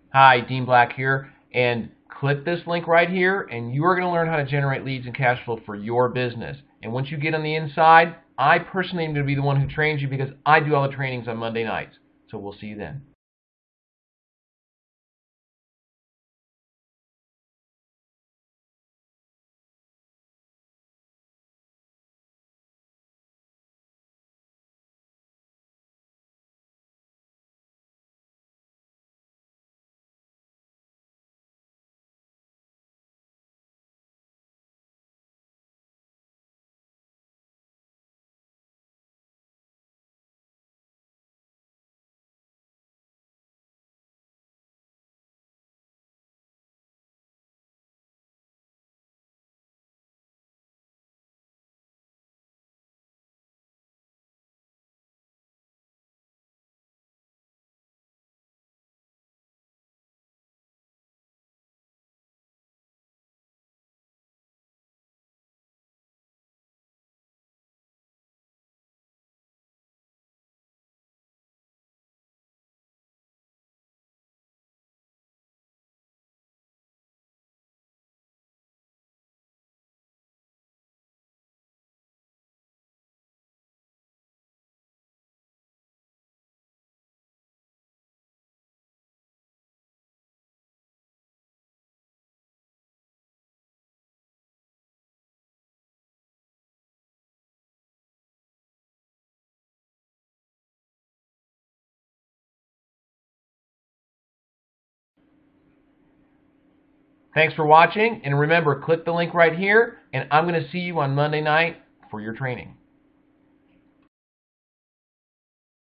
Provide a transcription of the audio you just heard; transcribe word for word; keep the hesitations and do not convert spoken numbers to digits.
Hi, Dean Black here, and click this link right here, and you are going to learn how to generate leads and cash flow for your business. And once you get on the inside, I personally am going to be the one who trains you because I do all the trainings on Monday nights. So we'll see you then. Thanks for watching, and remember, click the link right here, and I'm going to see you on Monday night for your training.